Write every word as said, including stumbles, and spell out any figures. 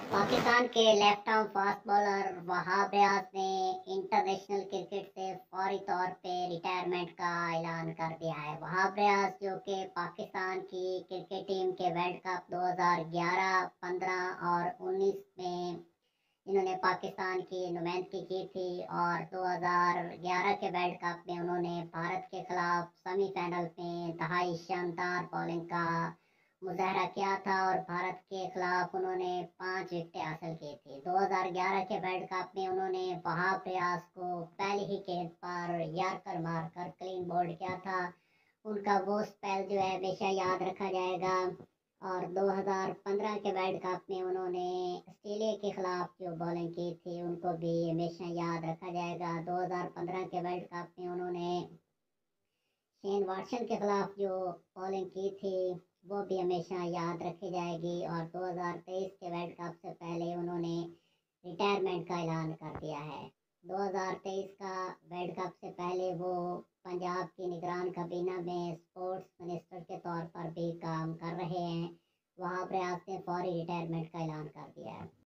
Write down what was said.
पाकिस्तान के left arm fast bowler Wahab Riaz ने international cricket से फौरी तौर पे रिटायरमेंट का ऐलान कर दिया है। वहाब रियाज जो कि पाकिस्तान की क्रिकेट टीम के वर्ल्ड कप दो हज़ार ग्यारह, पंद्रह और उन्नीस में इन्होंने पाकिस्तान की नुमाइंदगी की थी और दो हज़ार ग्यारह के वर्ल्ड कप में उन्होंने भारत के खिलाफ सेमीफाइनल में दहाई शानदार बॉलिंग का मुजाहरा किया था और भारत के खिलाफ उन्होंने पांच विकेटें हासिल की थी। दो हज़ार ग्यारह के वर्ल्ड कप में उन्होंने वहाब रियाज को पहले ही गेंद पर यार्कर मारकर क्लीन बोल्ड किया था। उनका वो स्पेल जो है हमेशा याद रखा जाएगा। और दो हज़ार पंद्रह के वर्ल्ड कप में उन्होंने ऑस्ट्रेलिया के खिलाफ जो बॉलिंग की थी उनको भी हमेशा याद रखा जाएगा। दो हज़ार पंद्रह के वर्ल्ड कप में उन्होंने शेन वाटसन के खिलाफ जो बॉलिंग की थी वो भी हमेशा याद रखी जाएगी। और दो हज़ार तेईस के वर्ल्ड कप से पहले उन्होंने रिटायरमेंट का ऐलान कर दिया है। दो हज़ार तेईस का वर्ल्ड कप से पहले वो पंजाब की निगरान काबीना में स्पोर्ट्स मिनिस्टर के तौर पर भी काम कर रहे हैं। वहाब रियाज ने फौरी रिटायरमेंट का ऐलान कर दिया है।